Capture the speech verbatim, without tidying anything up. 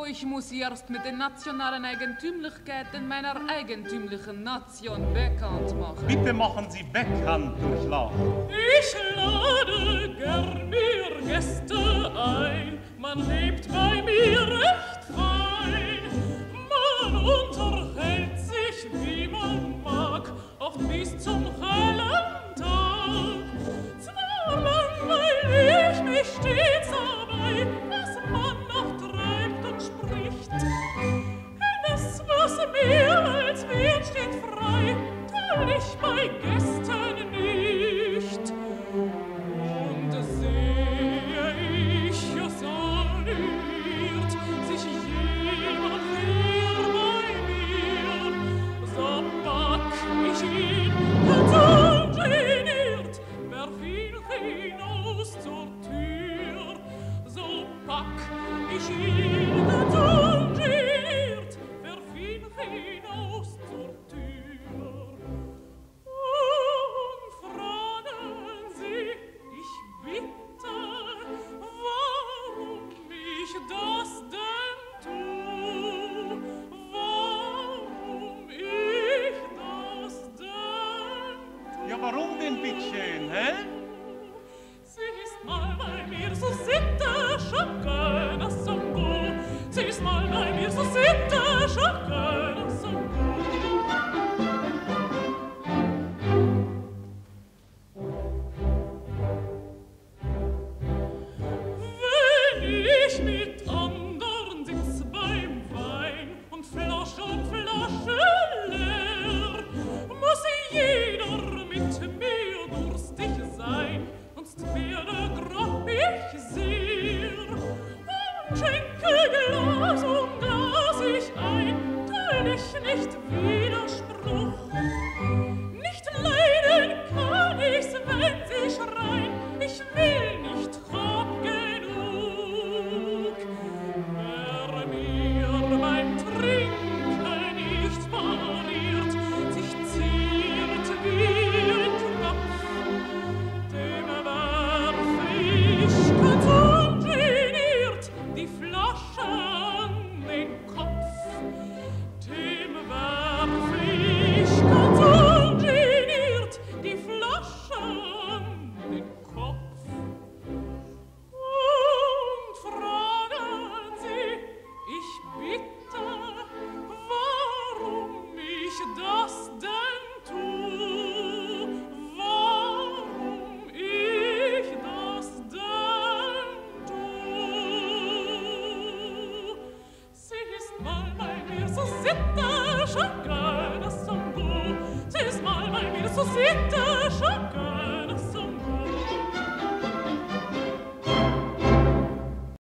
ich muss erst mit den nationalen Eigentümlichkeiten meiner eigentümlichen Nation bekannt machen. Bitte machen Sie bekannt, Durchlaucht. Ich lade gern mir Gäste ein, man lebt bei mir recht fein. Man unterhält sich, wie man mag, oft bis zum hellen Tag. Zwar langweil ich mich stets dabei, was man noch treibt und spricht. Alles, was mehr als wert steht frei, teil ich bei Gästen nicht. Und sehe ich isoliert sich jemand hier bei mir, so pack ich ihn ganz ungeniert, werf ihn hinaus zur Tür. So pack ich ihn ganz ungeniert, werf ihn hinaus zur Tür. Und fragen Sie, ich bitte, warum ich das denn tu? Warum ich das denn tu? Ja, warum denn, bittchen, hä? Sie ist mal bei mir, so sitte, chacun das son gout. Sie ist mal bei mir, so sitte, chacun das son gout. Wenn ich mit andern sitz beim Wein und Flasche und Flasche leer, muss jeder mit mir durstig sein, sonst werde grob ich sehr. Und schenke Glas um Glas ich ein, teil ich nicht Widerspruch. Nicht leiden kann ich's, wenn sie schreien, ich will nicht hab genug. Wer mir beim Trinken nicht pariert, sich ziert wie ein Tropf, dem werf ich ganz ungeniert die Flasche an den Kopf. Dem werf ich ganz ungeniert die Flasche an den Kopf. Und fragen Sie, ich bitte, warum ich das denn tu? Warum ich das denn tu? Sie ist mal bei mir, so sitte, chacun das son gout. Sie ist mal bei mir, so sitte, chacun